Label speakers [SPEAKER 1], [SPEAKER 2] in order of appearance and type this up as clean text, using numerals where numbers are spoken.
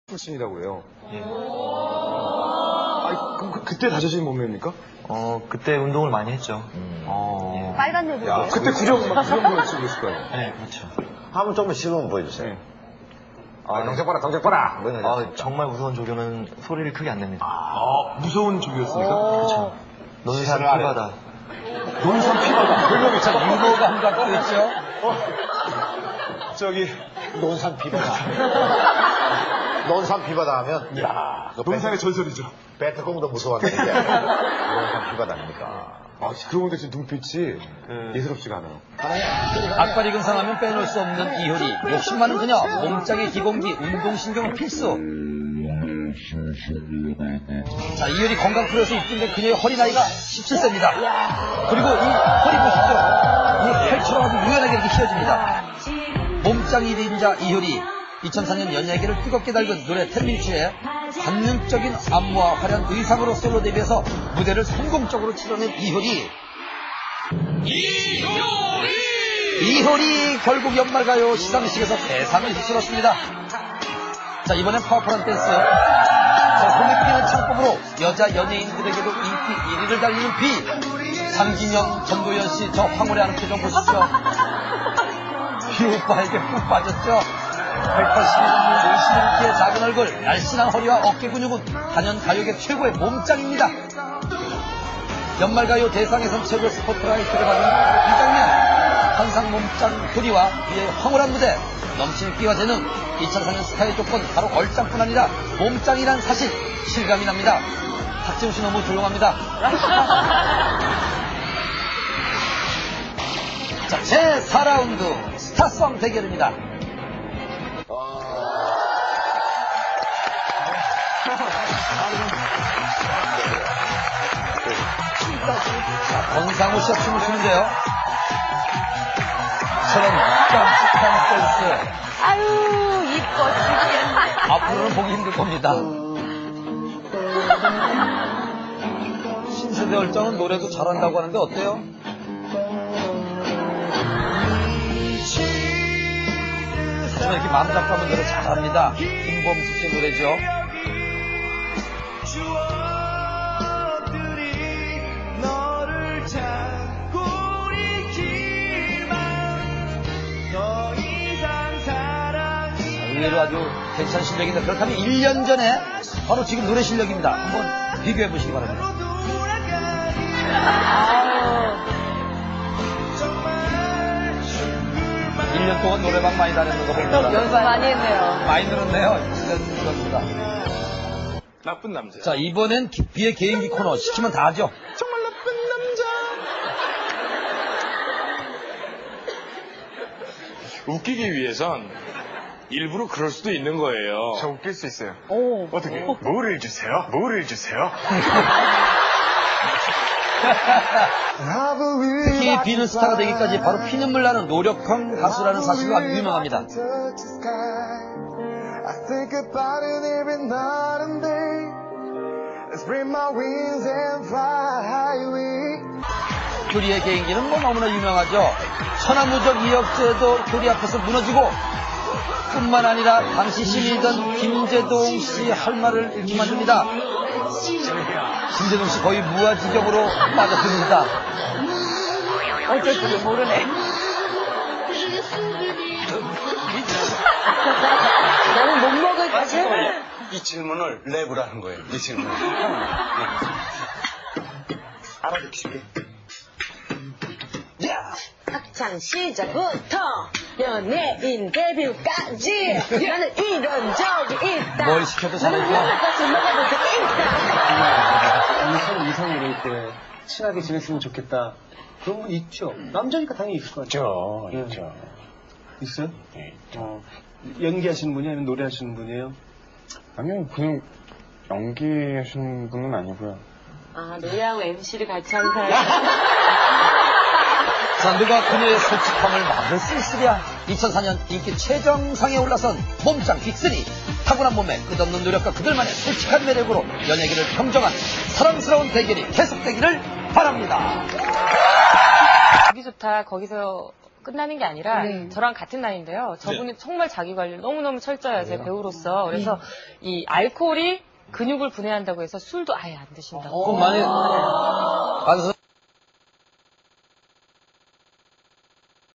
[SPEAKER 1] 출신이라고 해요. 그럼 그때 다져진 몸매입니까?
[SPEAKER 2] 그때 운동을 많이 했죠.
[SPEAKER 3] 예. 빨간 내부.
[SPEAKER 1] 그때 구령 치고 있을 거예요.
[SPEAKER 2] 네, 그렇죠.
[SPEAKER 4] 한번 좀 시범 보여주세요. 동작 봐라, 동작 봐라.
[SPEAKER 2] 정말 무서운 조교는 소리를 크게 안 냅니다.
[SPEAKER 1] 무서운 조교였습니까?
[SPEAKER 2] 그렇죠. 논산 피바다.
[SPEAKER 1] 논산 피바다. 별명이 참
[SPEAKER 3] 유머 감각도 있죠.
[SPEAKER 1] 저기
[SPEAKER 4] 논산 비바다. 논산 비바다 하면,
[SPEAKER 1] 논산의 전설이죠.
[SPEAKER 4] 베트콩도 무서웠는데, 논산 비바다 아닙니까?
[SPEAKER 1] 그러고 보니까 지금 눈빛이 예스럽지가 않아요.
[SPEAKER 3] 악바리 근상하면 빼놓을 수 없는 이효리. 욕심 많은 그녀. 몸짱의 기공기, 운동신경은 필수. 자, 이효리 건강 프로에서 이쁜데 그녀의 허리 나이가 17세입니다. 그리고 이 허리 보십시오. 이 펼쳐로 아주 유연하게 이렇게 휘어집니다. 몸짱 1인자 이효리. 2004년 연예계를 뜨겁게 달군 노래 텐민추의 관능적인 안무와 화려한 의상으로 솔로 데뷔해서 무대를 성공적으로 치러낸 이효리. 이효리 결국 연말가요 시상식에서 대상을 휩쓸었습니다. 자, 이번엔 파워풀한 댄스. 자, 손에 끼는 창법으로 여자 연예인들에게도 인기 1위를 달리는 비. 장진영, 전도연 씨, 저 황홀해 하는 표정 보십시오. 비 오빠에게 푹 빠졌죠. 180이 물시름기의 작은 얼굴, 날씬한 허리와 어깨 근육은 단연 가요계 최고의 몸짱입니다. 연말가요 대상에선 최고의 스포트라이트를 받은 이 장면. 환상 몸짱 도리와 그의 황홀한 무대, 넘치는 끼와 재능, 2004년 스타의 조건 바로 얼짱뿐 아니라 몸짱이란 사실 실감이 납니다. 탁재훈 씨 너무 조용합니다. 자, 제4라운드 스타송 대결입니다. 자, 권상우 씨가 춤을 추는데요. 저런 깜찍한 댄스.
[SPEAKER 5] 아유, 이뻐, 진짜.
[SPEAKER 3] 앞으로는 보기 힘들 겁니다. 신세대 얼짱은 노래도 잘한다고 하는데 어때요? 하지만 이렇게 마음 잡고 하면 노래 잘합니다. 김범수 씨의 노래죠. 의외로 아주 괜찮은 실력인데 그렇다면 1년 전에 바로 지금 노래 실력입니다. 한번 비교해 보시기 바랍니다. 1년 동안 노래방 많이 다녔는 거 봅니다.
[SPEAKER 5] 연습 많이 했네요.
[SPEAKER 3] 많이 늘었네요. 1년 전보다.
[SPEAKER 1] 나쁜 남자.
[SPEAKER 3] 자, 이번엔 비의 개인기 코너 시키면 다 하죠.
[SPEAKER 1] 정말 나쁜 남자. 웃기기 위해선 일부러 그럴 수도 있는 거예요. 저 웃길 수 있어요. 어떻게? 뭐를 주세요? 뭐를 주세요?
[SPEAKER 3] 특히 비는 스타가 되기까지 바로 피눈물 나는 노력형 가수라는 사실로 아주 유명합니다. 효리의 개인기는 뭐 너무나 유명하죠. 천하무적 이혁재도 효리 앞에서 무너지고 뿐만 아니라 당시 신이던 김재동 씨 할 말을 잃게 만듭니다. 김재동 씨 거의 무아지경으로 빠져듭니다.
[SPEAKER 5] 어쩔 줄을 모르네. 너는 못 먹을 거지?
[SPEAKER 6] 이 질문을 랩으로 하는 거예요. 이 질문을. 알아듣히게.
[SPEAKER 5] 학창 시절부터 연예인 데뷔까지 나는 이런 적이 있다.
[SPEAKER 3] 뭘 시켜도 잘해줘.
[SPEAKER 5] 나는 먹어볼 수 있다.
[SPEAKER 7] 이성으로 이렇게 친하게 지냈으면 좋겠다. 그런 건 있죠. 남자니까 당연히 있을 것 같아요.
[SPEAKER 6] 있죠.
[SPEAKER 7] 있어요? 네. 연기하시는 분이 아니면 노래하시는 분이에요?
[SPEAKER 1] 아니요, 그냥 연기하시는 분은 아니고요.
[SPEAKER 5] 아, 노래하고 MC를 같이 하는 사람이.
[SPEAKER 3] 자, 누가 그녀의 솔직함을 막을 수 있으랴. 2004년 인기 최정상에 올라선 몸짱 빅3. 타고난 몸매, 끝없는 노력과 그들만의 솔직한 매력으로 연예계를 평정한 사랑스러운 대결이 계속되기를 바랍니다.
[SPEAKER 5] 보기 좋다. 거기서
[SPEAKER 8] 끝나는 게 아니라 저랑 같은 나이인데요. 저분은 정말 자기 관리를 너무너무 철저히 하세요, 배우로서. 그래서 이 알코올이 근육을 분해한다고 해서 술도 아예 안 드신다고.
[SPEAKER 3] 그럼 만약